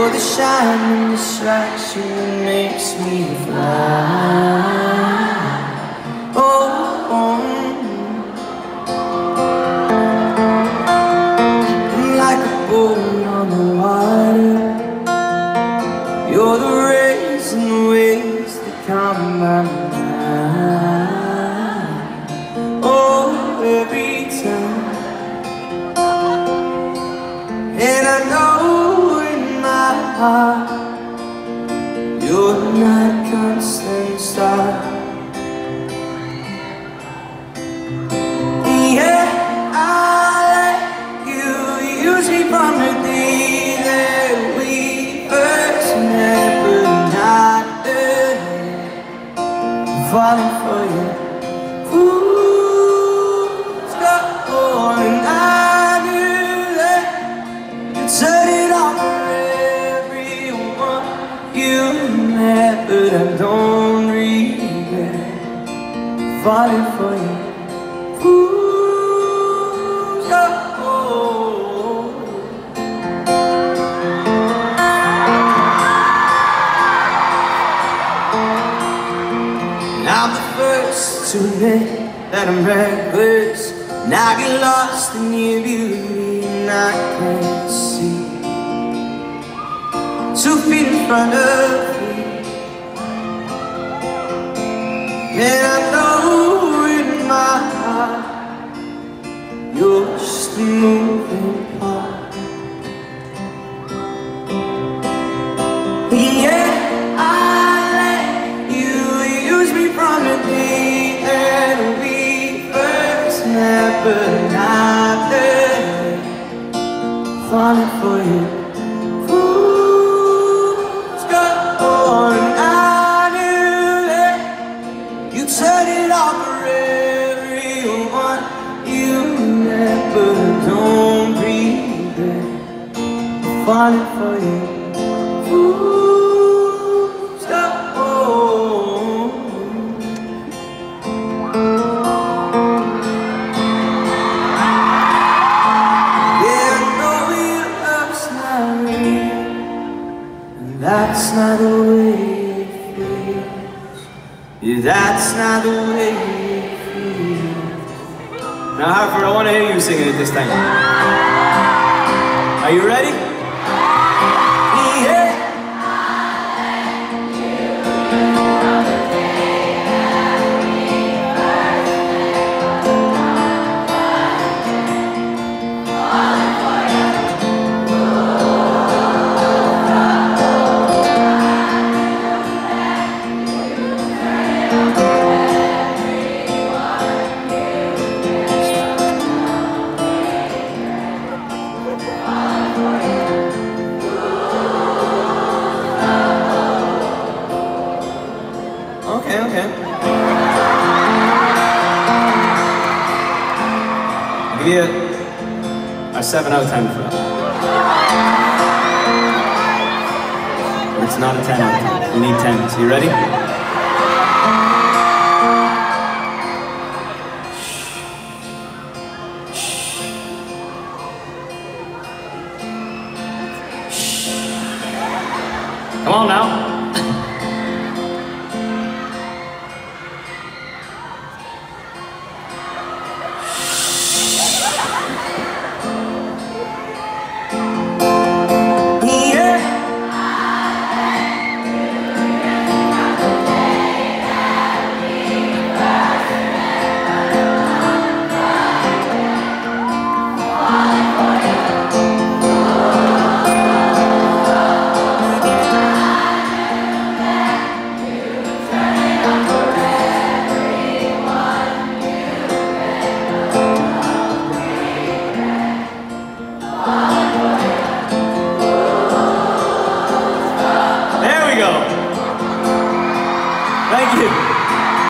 You're the shining distraction that makes me fly. Oh, I'm like a boat on the water. You're the rays and the waves that calm my mind. Oh, every time. And I know in my heart you're not a constant star. Yeah, I let you use me from the day that we first met, but not falling for you. Who's got more than I do that you turn it on for everyone you met, but I don't regret falling for you. Who's got more? I'm the first to admit that I'm reckless, and I get lost in your beauty and I can't see 2 feet in front of me. And I know in my heart you're just a moving part. Yeah, I let you use me from the day that we first met, but not there falling for you. Who's got more than I knew that you turn it off for everyone you met, but don't regret falling for you. Who's got more? Yeah, I know your love's not real, and that's not the way it feels. Yeah, that's not the way it feels. Now, Hartford, I want to hear you singing it this time. Are you ready? Yeah. Okay. I'll give you a 7 out of 10 for that. It's not a 10 out of 10. You need 10. So you ready? Come on now.